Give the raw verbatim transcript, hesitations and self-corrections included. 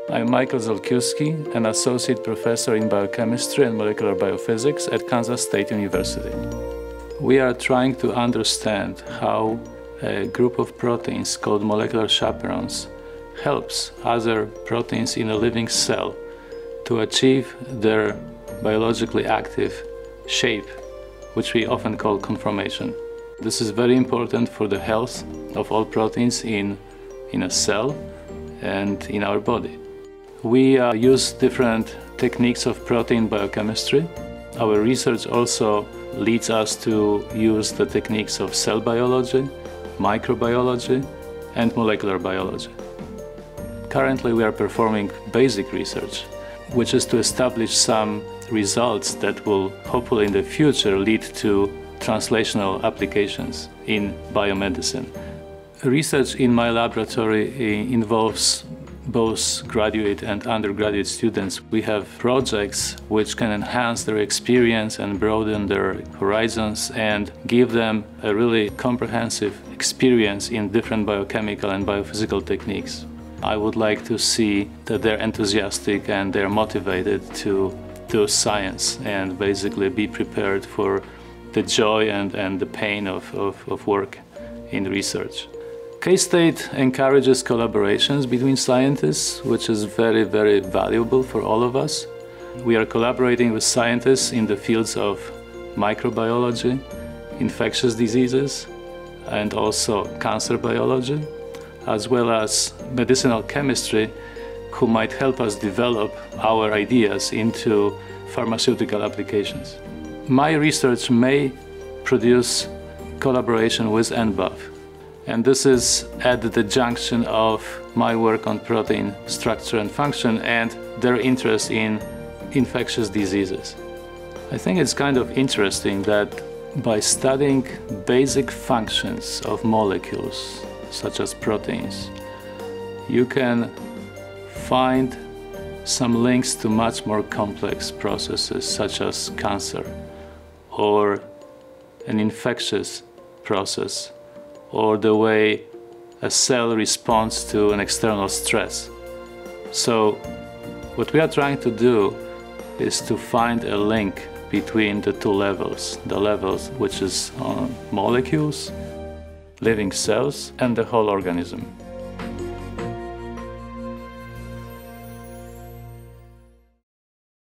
I'm Michael Zolkiewski, an associate professor in biochemistry and molecular biophysics at Kansas State University. We are trying to understand how a group of proteins called molecular chaperones helps other proteins in a living cell to achieve their biologically active shape, which we often call conformation. This is very important for the health of all proteins in, in a cell and in our body. We uh, use different techniques of protein biochemistry. Our research also leads us to use the techniques of cell biology, microbiology, and molecular biology. Currently, we are performing basic research, which is to establish some results that will hopefully in the future lead to translational applications in biomedicine. Research in my laboratory involves both graduate and undergraduate students. We have projects which can enhance their experience and broaden their horizons and give them a really comprehensive experience in different biochemical and biophysical techniques. I would like to see that they're enthusiastic and they're motivated to do science and basically be prepared for the joy and, and the pain of, of, of work in research. K-State encourages collaborations between scientists, which is very, very valuable for all of us. We are collaborating with scientists in the fields of microbiology, infectious diseases, and also cancer biology, as well as medicinal chemistry, who might help us develop our ideas into pharmaceutical applications. My research may produce collaboration with N B A V, and this is at the junction of my work on protein structure and function and their interest in infectious diseases. I think it's kind of interesting that by studying basic functions of molecules, such as proteins, you can find some links to much more complex processes, such as cancer, or an infectious process, or the way a cell responds to an external stress. So what we are trying to do is to find a link between the two levels, the levels which is on molecules, living cells, and the whole organism.